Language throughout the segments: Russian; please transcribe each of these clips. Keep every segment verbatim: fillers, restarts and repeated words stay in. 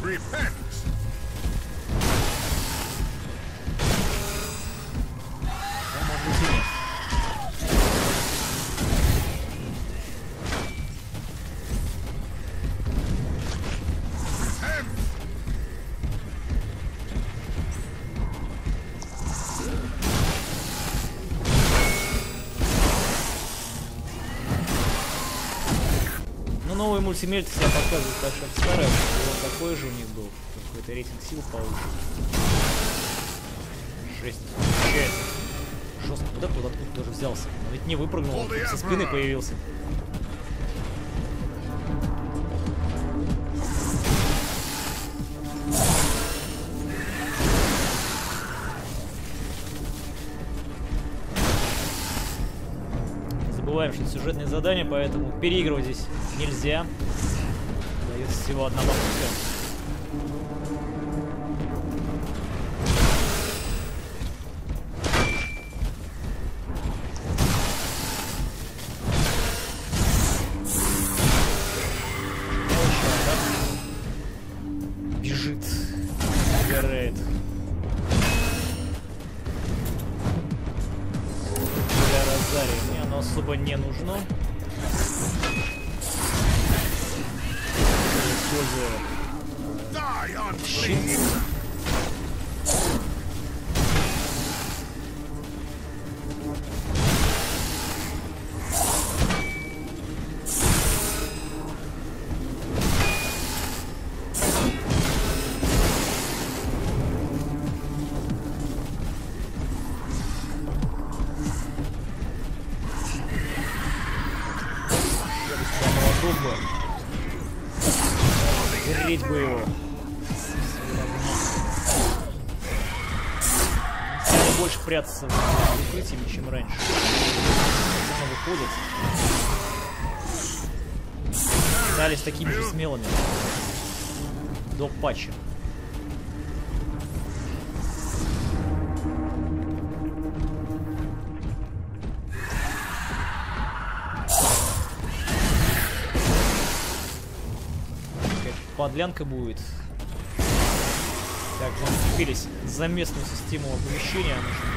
Repent. Да, может быть и нет. Ну, новый мультимельт себя показывает так, что старый, вот такой же у них был. Какой-то рейтинг сил получше. Шесть. Получается. Жестко. Куда тут откуда тоже взялся? Он ведь не выпрыгнул, он со спины появился. Забываем, что это сюжетное задание, поэтому переигрывать здесь нельзя. Дается всего одна попытка. Бежит, сгорает. Для Розарии мне оно особо не нужно. Использую щит. Греть бы его. Стали больше прятаться в укрытии, чем раньше. Они выходят. Стали такими же смелыми. До патча. Подлянка будет. Так, мы зацепились за местную систему оповещения.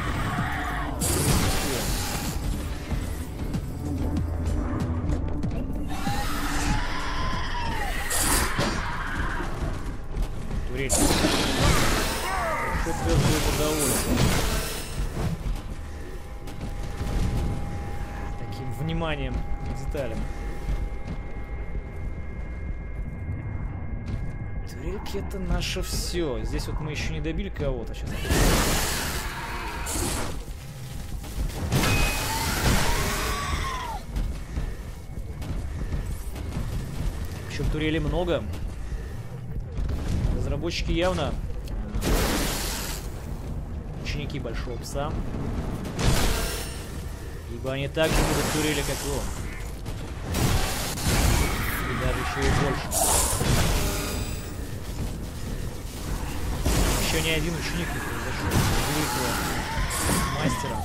Турель. Хорошо, пес будет удовольствие. Таким вниманием к деталям. Турельки — это наше все. Здесь вот мы еще не добили кого-то. Сейчас. Причем турелей много. Разработчики явно ученики Большого Пса. Ибо они так же будут турели, как он. И даже еще и больше. Еще ни один ученик не произошел великого мастера.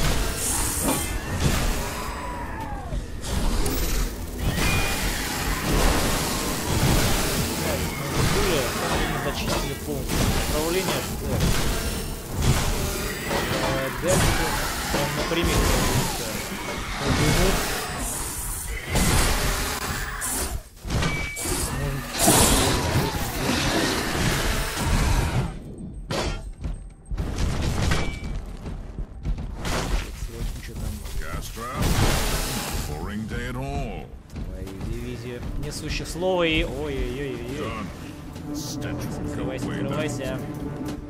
Мы зачистили полностью управление. Дальше он напрямик. Несущее слово и... Ой-ой-ой-ой. Закрывайся, закрывайся.